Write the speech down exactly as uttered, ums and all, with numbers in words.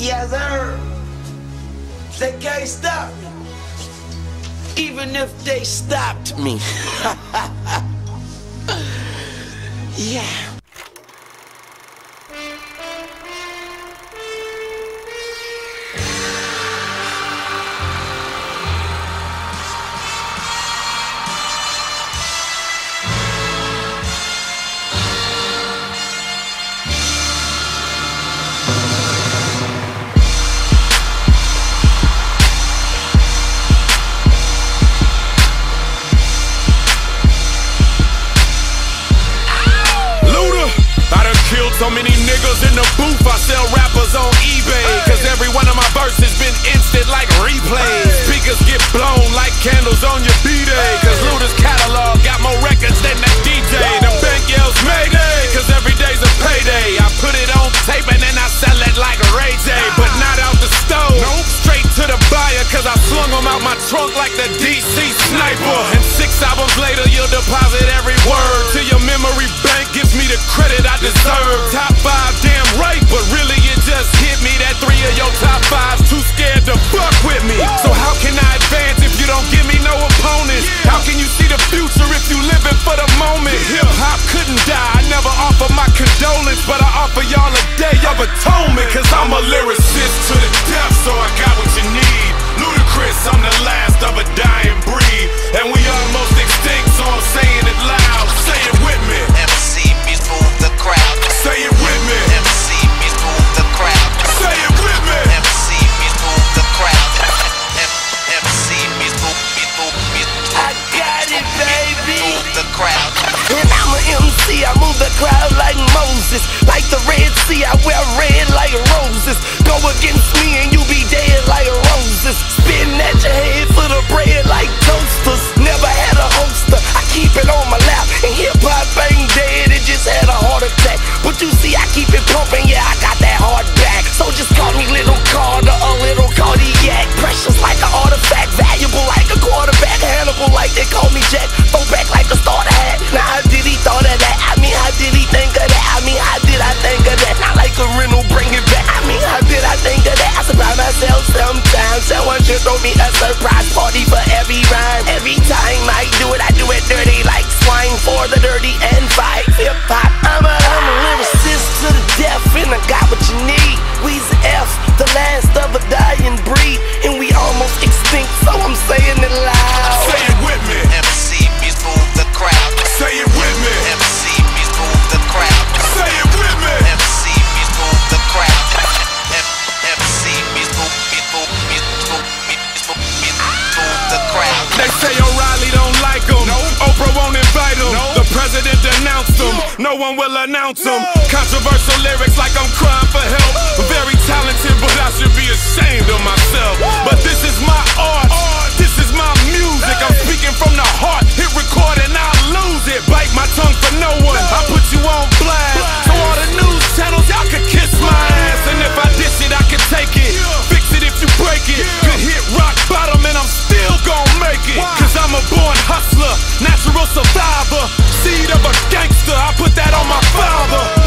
Yes, sir. They can't stop me. Even if they stopped me. Yeah. So many niggas in the booth, I sell rappers on eBay. Cause every one of my verses been instant like replays. Speakers get blown like candles on your B-Day. Cause Luda's catalog got more records than that D J. The bank yells Mayday, cause every day's a payday. I put it on tape and then I sell it like Ray J. But not out the stove, straight to the buyer. Cause I slung them out my trunk like the D C sniper. And six albums later you'll deposit every word to your memory bank, gives me the credit I deserve. Top five, damn right, but really it just hit me that three of your top fives too scared to fuck with me. So how can I advance if you don't give me no opponents? How can you see the future if you living for the moment? Hip-hop couldn't die, I never offer my condolence, but I offer y'all a day of atonement. Cause I'm a lyricist to the death, so I got what you need. Ludacris, I'm the last of a dying breed, and we almost extinct, so I'm saying it loud. Say it with me. M C B's move the crowd. Say it with me. M C B's move the crowd. Say it with me. M C B's move the crowd. M C B's move, B's move, B's move. I got it, baby. Move the crowd. And I'm a M C, I move the crowd like Moses. Like the Red Sea, I wear red like roses. Go against me and you be dead like roses. Spitting at your head for the bread like toasters. Never had a holster, I keep it on my lap. And hip-hop ain't dead, it just had a heart attack. But you see, I keep it pumping, yeah, I got that hard back. So just call me Little Carter, a little cardiac. Precious like an artifact, valuable like a quarterback. Hannibal like they call me Jack, throw back like a starter hat. Now how did he thought of that? I mean, how did he think of that? I mean, how did I think of that? Not like a rental, bring it back. I mean, how did I think of that? I surprise myself sometimes. Someone should throw me a surprise party for every rhyme. Every time I do it, I do it dirty like swine for the dirty and fight. Hip-hop, I'm a, I'm a lyricist to the death, and I got what you need. We's F, the last of a dying breed, and we almost extinct, so I'm saying it loud. Say it with me. M C B's move the crowd. Say it with me. M C B's move the crowd. Say it with me. M C B's move the crowd. M C B's move, B's move, B's move, B's move, B's move the crowd. They say O'Reilly don't like him. No. Oprah won't invite him. No. The president denounced him. No one will announce him. No. Controversial lyrics like I'm crying for help. Very talented, but I should be ashamed of myself. But this is my art. art. This is my music. Hey. I'm speaking from the heart. Hit record and I'll lose it. Bite my tongue for no one. No. I put you on blast. blast. So all the news channels, y'all could kiss my ass. And if I dish it, I can take it. Yeah. Fix it if you break it. Yeah. Could hit rock bottom and I'm still gon' make it. Wow. Cause I'm a born hustler, natural survivor, seed of a gangster. I put that on my father.